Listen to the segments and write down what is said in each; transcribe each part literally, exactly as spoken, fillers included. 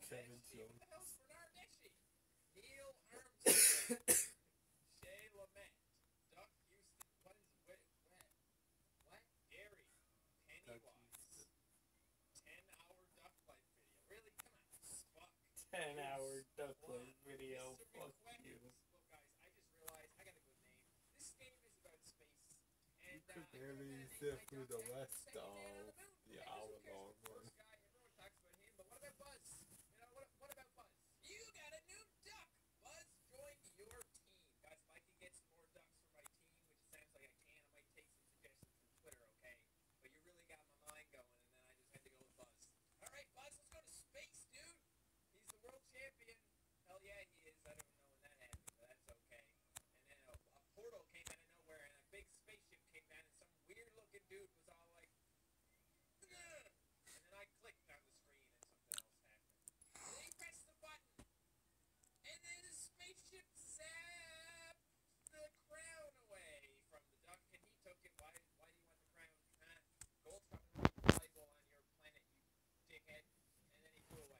Kevin Jones. Bernardeschi, Neil Armstrong, Shay Lamette, Duck Houston. What is what? What? What? Gary, Pennywise, ten-hour duck life video. Really? Come on, Spock. Ten-hour duck life video. Fuck you. Look, guys, I just realized I got a good name. This game is about space, and You could uh, barely sit through the rest of the hour-long one. Everyone talks about him, but what about Buzz? You know, what, what about Buzz? You got a new duck! Buzz joined your team. Guys, if I can get some more ducks for my team, which it sounds like I can, I might take some suggestions from Twitter, okay? But you really got my mind going, and then I just had to go with Buzz. Alright, Buzz, let's go to space, dude! He's the world champion. Hell yeah, he is. I don't know when that happened, but that's okay. And then a, a portal came out of nowhere, and a big spaceship came down, and some weird-looking dude was all like, Ugh! And then I clicked on the screen, and something else happened. And then he pressed the button, and then the spaceship zapped the crown away from the duck, and he took it. Why, why do you want the crown? Huh? Gold's probably the most valuable on your planet, you dickhead. And then he flew away.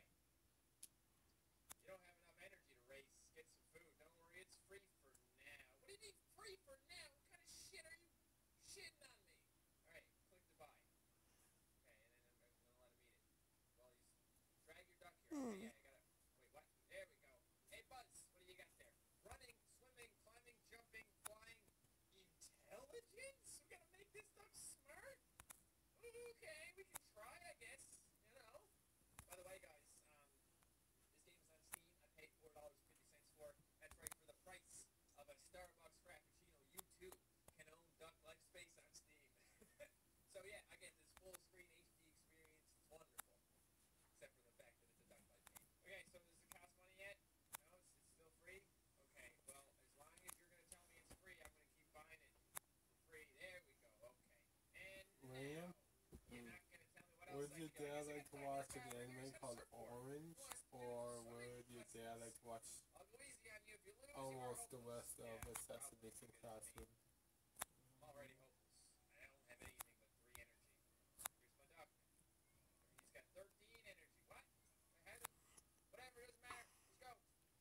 You don't have enough energy to race. Get some food. Don't worry, it's free for now. What do you mean free for now? What kind of shit are you shitting on me? Alright, click to buy. Okay, and then I'm, I'm gonna let him eat it. Well, he's drag your duck here. Okay, yeah, I gotta. Wait, what? There we go. Hey, Buzz, what do you got there? Running, swimming, climbing, jumping, flying, intelligence? We gotta make this duck smart. Okay, we can try, I guess. You know. By the way, guys, um, this game is on Steam. I paid four dollars and fifty cents for it. That's right, for the price of a Starbucks Frappuccino, you too can own Duck Life Space on Steam. So yeah, I get this full screen H D experience. It's wonderful. Except for the fact that it's a Duck Life game. Okay, so does it cost money yet? No, it's, it's still free? Okay, well, as long as you're going to tell me it's free, I'm going to keep buying it for free. There we go, okay. And Liam? now, you're not going to tell me what else Would I your can do. I dad guess I like to gotta watch find an this guy over here. anime He's got a called surfboard. Orange? Who wants to do Or swimming would your dad lessons? like to watch I'll go easy on you. If you lose, you almost are the rest hopeless. of Yeah, Assassination probably, Classroom? I'm already hopeless. I don't have anything but three energy. Here's my duck. He's got thirteen energy. What? I had it. Whatever, doesn't matter. Let's go.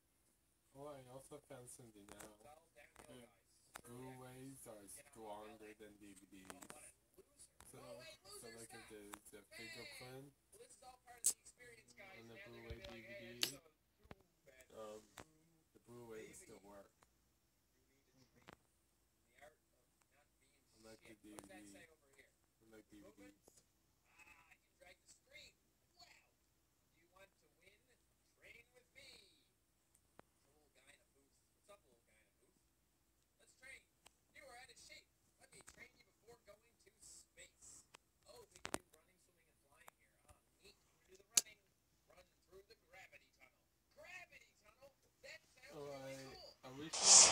Oh, I also found something It's now. all downhill, Mm. guys. Blu-rays are stronger than D V Ds. Oh, what a loser. So, Oh, wait, so loser, like stop. if there's a fingerprint Well, this is all part of the experience, guys. on the Now they're Blu-ray gonna be like, hey, D V D, it's a too bad. um, the Blu-ray would still work. You need to train. The art of not being Unlike the shit. What does that D V D. say over here? Unlike D V Movement? Ds. Ah, I can drag the screen. Wow. Do you want to win? Train with me. It's a little guy in a booth. What's up, little guy in a booth? Let's train. You are out of shape. Let me train you before going to space. Oh, we can do running, swimming, and flying here. Ah, neat. I'm gonna do the running. Run through the gravity tunnel. Gravity tunnel? That sounds Oh, I, really cool. I wish I was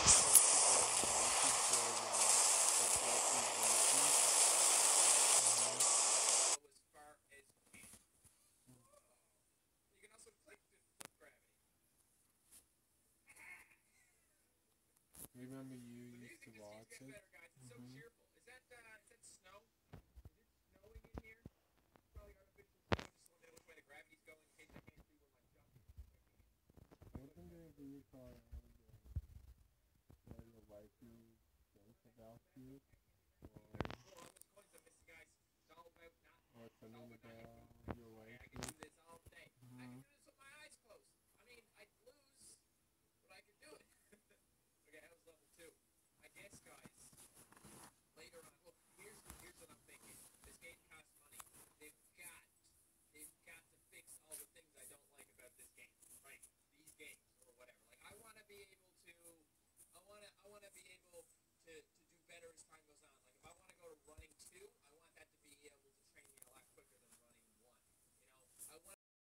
Go as far as you can. Whoa. You can also click the gravity. Remember you The used music to just watch keeps getting it? better, guys. It's so Mhm. cheerful. Is that uh, is that snow? Is it snowing in here? It's probably artificial snow. Just so they which way the gravity's going in case I can't see where my duck is. I wonder if you call it or your wifey thinks about you, or, Cool, all those coins I'm missing, guys. It's all about not. or It's all something about not about your Okay, I wifey. can do this